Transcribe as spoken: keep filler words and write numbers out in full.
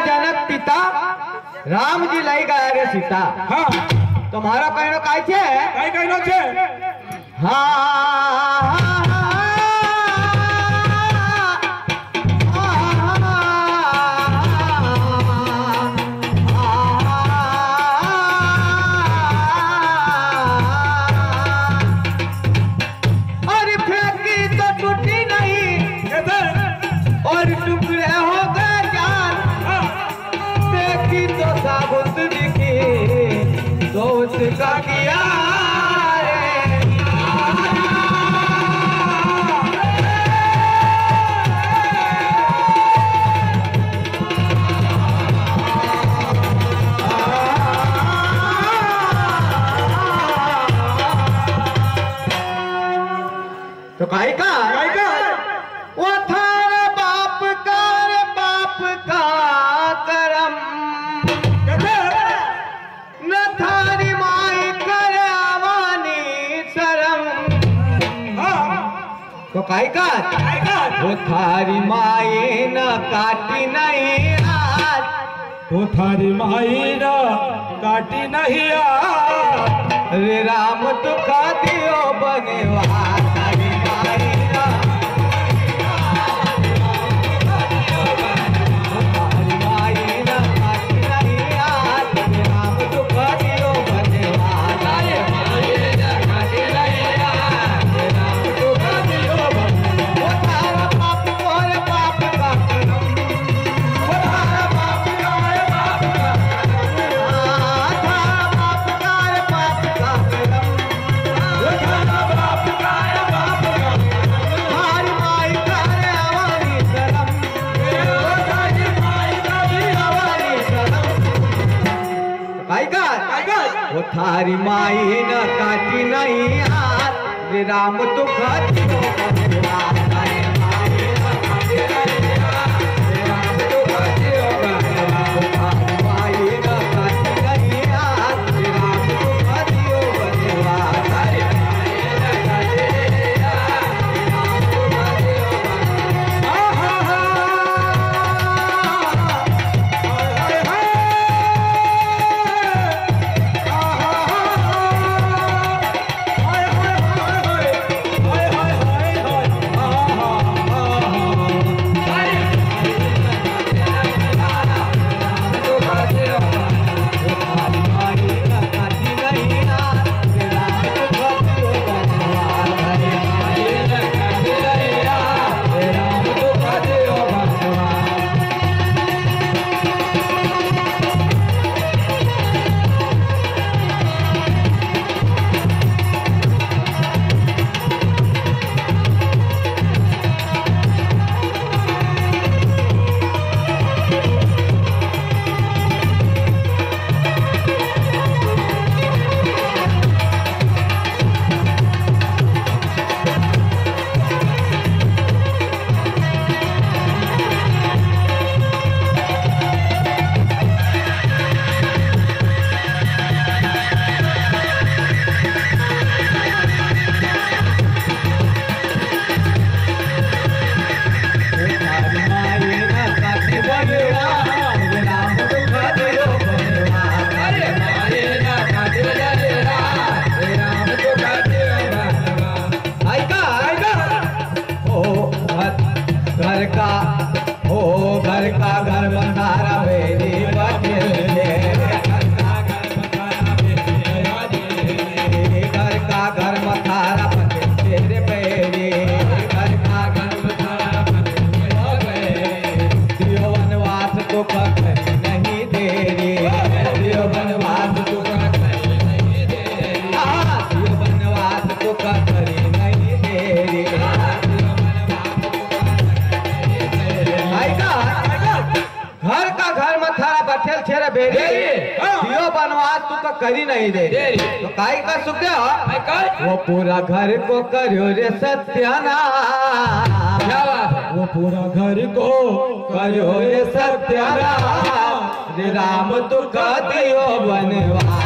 जनक पिता राम जी लाई गया रे सीता। हाँ तुम्हारा कहनो काय छे काय कहनो छे। हाँ का किया तो काई का काय का वो थारे बाप का रे बाप का करम न थारी माई करे आवानी शरम। तो काई का काय का वो थारी माई न काटी नहीं आज। तो थारी माई ना काटी नहीं आ। रे राम दुख दियो बनेवा थारी माई न थारी माई न काटी नहीं आज। रे राम दुख दियो बनेवा थारी माई न काटी नहीं आज। रे राम दुख दियो बनेवा। वो थारा बाप और बाप का करम। वो थारा बाप और बाप का करम। थारा बाप का रे बाप का करम। वो थारा बाप का रे बाप का करम। थारी माई का रे आवानी शरम। वो थारी माई का भी आवानी शरम। काई का काय का वो थारी माई न काटी नहीं हाथ। रे राम दुख दियो बनेवा थारी माई न काटी नहीं हाथ। रे राम दुख दियो बनेवा। वो थारी माई न काटी नहीं हाथ। रे राम दुख दियो बनेवा थारी माई न काटी नहीं हाथ। रे राम दुख दियो बनेवा। हाय हाय घर का हो घर का घर बंधारा बेरी बचले। घर का घर मथारा बचले रे बेरी। घर का घर मथारा बचले। दियो वनवास तो करी नहीं देरी। दियो वनवास तो करी नहीं देरी। दियो वनवास तो करी नहीं देरी। घर का घर मथारा बैठल छे रे बेरी। दियो बनवास तू का करी नहीं दे। तो काई का सुखे हो वो पूरा घर को करियो रे सत्यानाश। वो पूरा घर को करियो रे सत्यानाश। रे राम तू का दियो बनवास।